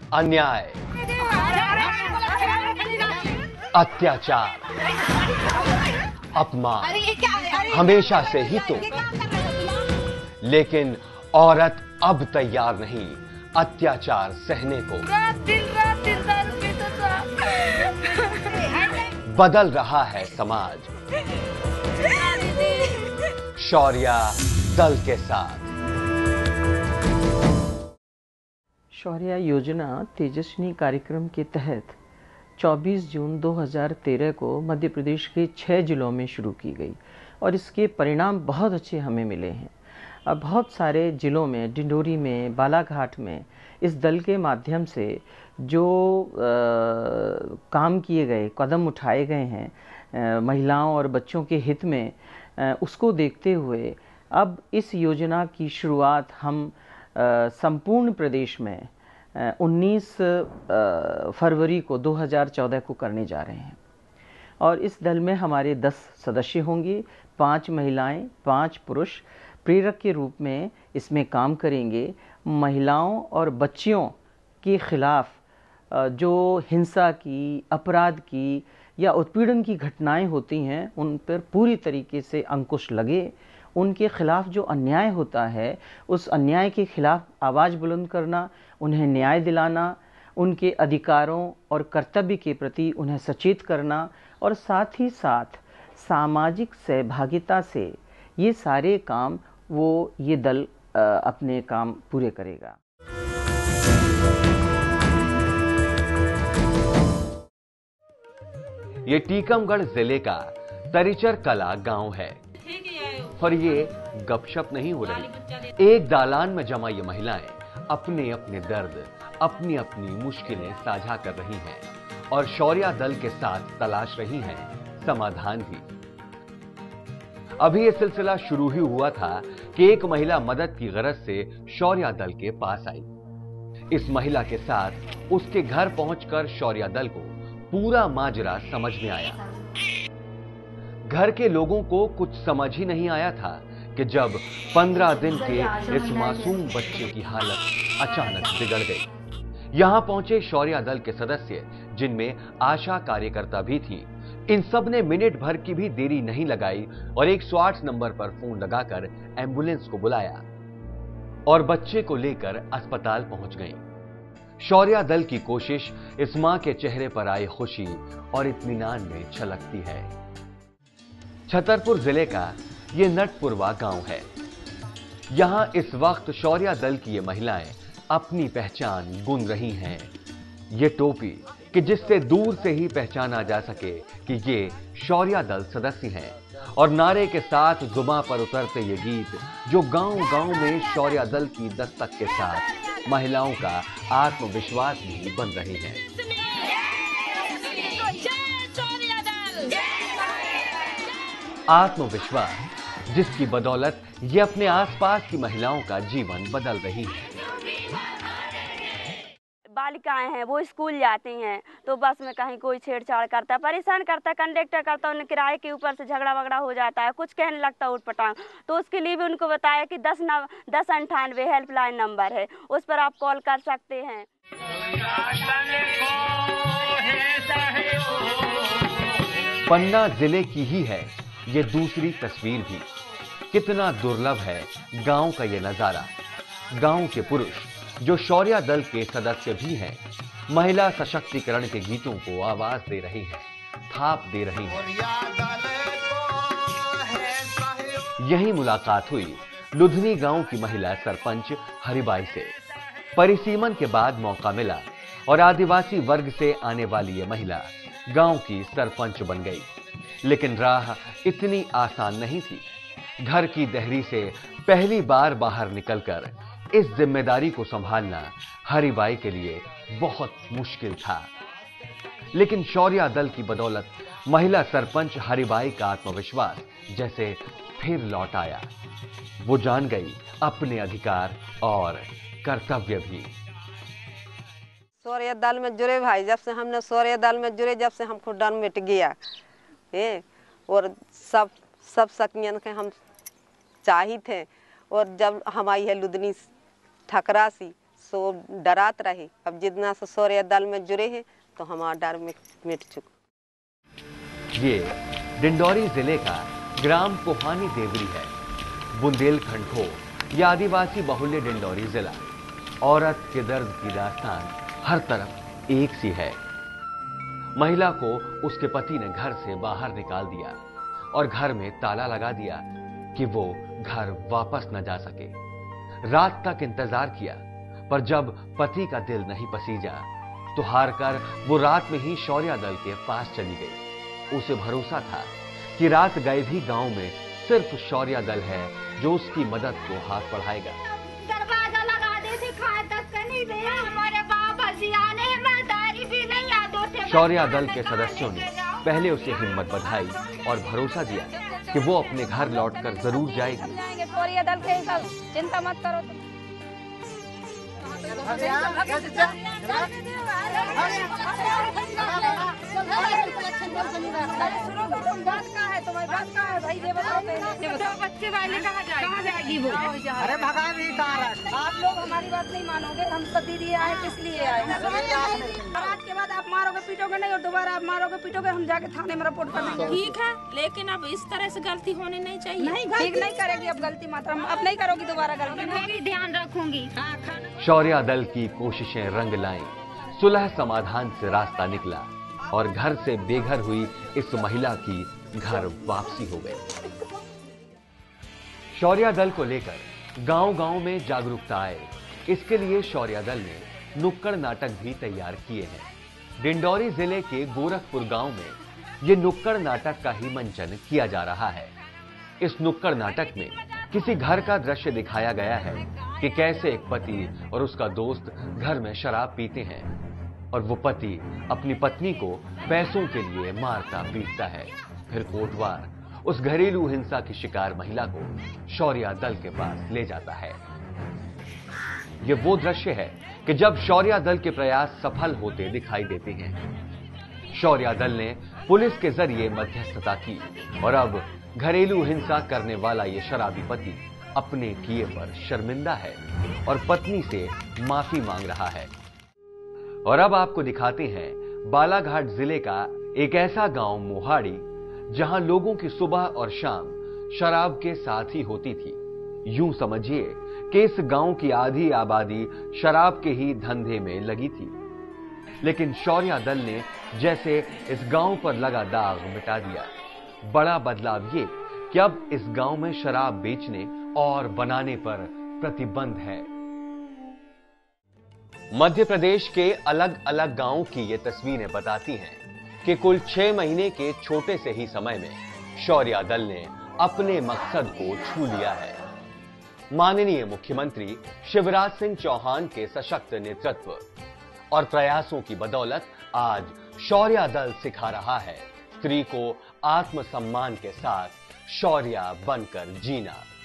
अन्याय, अत्याचार, अपमान हमेशा से ही तो। लेकिन औरत अब तैयार नहीं अत्याचार सहने को। बदल रहा है समाज शौर्या दल के साथ। शौर्या योजना तेजस्विनी कार्यक्रम के तहत 24 जून 2013 को मध्य प्रदेश के 6 जिलों में शुरू की गई और इसके परिणाम बहुत अच्छे हमें मिले हैं। अब बहुत सारे जिलों में, डिंडोरी में, बालाघाट में इस दल के माध्यम से जो काम किए गए, कदम उठाए गए हैं महिलाओं और बच्चों के हित में, उसको देखते हुए अब इस योजना की शुरुआत हम संपूर्ण प्रदेश में 19 फरवरी को 2014 को करने जा रहे हैं। और इस दल में हमारे 10 सदस्य होंगे, 5 महिलाएं, 5 पुरुष प्रेरक के रूप में इसमें काम करेंगे। महिलाओं और बच्चियों के खिलाफ जो हिंसा की, अपराध की या उत्पीड़न की घटनाएं होती हैं, उन पर पूरी तरीके से अंकुश लगे। उनके खिलाफ जो अन्याय होता है, उस अन्याय के खिलाफ आवाज़ बुलंद करना, उन्हें न्याय दिलाना, उनके अधिकारों और कर्तव्य के प्रति उन्हें सचेत करना और साथ ही साथ सामाजिक सहभागिता से ये सारे काम ये दल अपने काम पूरे करेगा। ये टीकमगढ़ जिले का तरिचर कला गांव है और ये गपशप नहीं हो रही। एक दालान में जमा ये महिलाएं अपने अपने दर्द, अपनी अपनी मुश्किलें साझा कर रही हैं और शौर्या दल के साथ तलाश रही हैं समाधान भी। अभी ये सिलसिला शुरू ही हुआ था कि एक महिला मदद की गरज से शौर्या दल के पास आई। इस महिला के साथ उसके घर पहुंचकर शौर्या दल को पूरा माजरा समझ में आया। घर के लोगों को कुछ समझ ही नहीं आया था कि जब 15 दिन के इस मासूम बच्चे की हालत अचानक बिगड़ गई। यहां पहुंचे शौर्या दल के सदस्य, जिनमें आशा कार्यकर्ता भी थी। इन सब ने मिनट भर की भी देरी नहीं लगाई और 108 नंबर पर फोन लगाकर एम्बुलेंस को बुलाया और बच्चे को लेकर अस्पताल पहुंच गई। शौर्या दल की कोशिश इस मां के चेहरे पर आई खुशी और इत्मीनान में छलकती है। छतरपुर जिले का ये नटपुरवा गांव है। यहां इस वक्त शौर्या दल की ये महिलाएं अपनी पहचान गुन रही हैं। ये टोपी कि जिससे दूर से ही पहचाना जा सके कि ये शौर्या दल सदस्य हैं, और नारे के साथ जुबां पर उतरते ये गीत जो गांव-गांव में शौर्या दल की दस्तक के साथ महिलाओं का आत्मविश्वास भी बन रहे हैं। आत्मविश्वास जिसकी बदौलत ये अपने आसपास की महिलाओं का जीवन बदल रही है। बालिकाएं हैं, वो स्कूल जाती हैं तो बस में कहीं कोई छेड़छाड़ करता है, परेशान करता है, कंडक्टर करता है, उन्हें किराए के ऊपर से झगड़ा वगड़ा हो जाता है, कुछ कहने लगता है उठपटांग। तो उसके लिए भी उनको बताया कि 1098 हेल्पलाइन नंबर है, उस पर आप कॉल कर सकते हैं। पन्ना जिले की ही है ये दूसरी तस्वीर भी। कितना दुर्लभ है गांव का ये नजारा। गांव के पुरुष जो शौर्या दल के सदस्य भी हैं, महिला सशक्तिकरण के गीतों को आवाज दे रही हैं, थाप दे रही हैं। यही मुलाकात हुई लुधनी गांव की महिला सरपंच हरिबाई से। परिसीमन के बाद मौका मिला और आदिवासी वर्ग से आने वाली ये महिला गांव की सरपंच बन गई। लेकिन राह इतनी आसान नहीं थी। घर की देहरी से पहली बार बाहर निकलकर इस जिम्मेदारी को संभालना हरिबाई के लिए बहुत मुश्किल था। लेकिन शौर्या दल की बदौलत महिला सरपंच हरिबाई का आत्मविश्वास जैसे फिर लौट आया। वो जान गई अपने अधिकार और कर्तव्य भी। शौर्या दल में जुड़े भाई, जब से हमने शौर्या दल में जुड़े, जब से हमको डर मिट गया और सब सकियन के हम चाहिए थे। और जब हम आई है लुधनी ठकरासी से वो डरात रही। अब जितना से शौर्य दल में जुड़े हैं तो हमारा डर मिट चुका। ये डिंडौरी जिले का ग्राम कोहानी देवरी है। बुंदेलखंड हो या आदिवासी बहुल्य डिंडौरी जिला, औरत के दर्द की दास्तान हर तरफ एक सी है। महिला को उसके पति ने घर से बाहर निकाल दिया और घर में ताला लगा दिया कि वो घर वापस न जा सके। रात तक इंतजार किया, पर जब पति का दिल नहीं पसीजा तो हार कर वो रात में ही शौर्य दल के पास चली गई। उसे भरोसा था कि रात गए भी गांव में सिर्फ शौर्य दल है जो उसकी मदद को हाथ बढ़ाएगा। दरवाजा लगा दे थे, खाए तक नहीं दे, हमारे बाप हसियाने मदारी भी नहीं यादों थे। शौर्य दल के सदस्यों ने पहले उसे हिम्मत बधाई और भरोसा दिया कि वो अपने घर लौटकर जरूर जाएगी। शौर्य दल के सब चिंता मत करो तुम। बच्चे वाले कहाँ जाएगी वो? अरे भगा भी कहाँ? आप लोग हमारी बात नहीं मानोगे। हम सब दीदी आए किस लिए आए? आज के बाद आप मारोगे पीटोगे नहीं और दोबारा आप मारोगे पीटोगे, हम जाके थाने में रिपोर्ट कर देंगे। ठीक है, लेकिन अब इस तरह से गलती होनी नहीं चाहिए। नहीं, ठीक नहीं करेगी अब गलती मात्रा, अब नहीं करोगी दोबारा गलती। मैं भी ध्यान रखूंगी। शौर्य दल की कोशिशें रंग लाईं, सुलह समाधान से रास्ता निकला और घर से बेघर हुई इस महिला की घर वापसी हो गई। शौर्य दल को लेकर गांव-गांव में जागरूकता आए, इसके लिए शौर्य दल ने नुक्कड़ नाटक भी तैयार किए हैं। डिंडौरी जिले के गोरखपुर गांव में ये नुक्कड़ नाटक का ही मंचन किया जा रहा है। इस नुक्कड़ नाटक में किसी घर का दृश्य दिखाया गया है कि कैसे एक पति और उसका दोस्त घर में शराब पीते हैं और वो पति अपनी पत्नी को पैसों के लिए मारता पीटता है। फिर कोटवार उस घरेलू हिंसा की शिकार महिला को शौर्य दल के पास ले जाता है। ये वो दृश्य है कि जब शौर्य दल के प्रयास सफल होते दिखाई देते हैं। शौर्य दल ने पुलिस के जरिए मध्यस्थता की और अब घरेलू हिंसा करने वाला ये शराबी पति अपने किए पर शर्मिंदा है और पत्नी से माफी मांग रहा है। और अब आपको दिखाते हैं बालाघाट जिले का एक ऐसा गांव मोहाड़ी जहां लोगों की सुबह और शाम शराब के साथ ही होती थी। यूं समझिए कि इस गांव की आधी आबादी शराब के ही धंधे में लगी थी। लेकिन शौर्य दल ने जैसे इस गांव पर लगा दाग मिटा दिया। बड़ा बदलाव ये कि अब इस गांव में शराब बेचने और बनाने पर प्रतिबंध है। मध्य प्रदेश के अलग अलग गांवों की ये तस्वीरें बताती हैं कि कुल 6 महीने के छोटे से ही समय में शौर्य दल ने अपने मकसद को छू लिया है। माननीय मुख्यमंत्री शिवराज सिंह चौहान के सशक्त नेतृत्व और प्रयासों की बदौलत आज शौर्य दल सिखा रहा है स्त्री को आत्मसम्मान के साथ शौर्य बनकर जीना।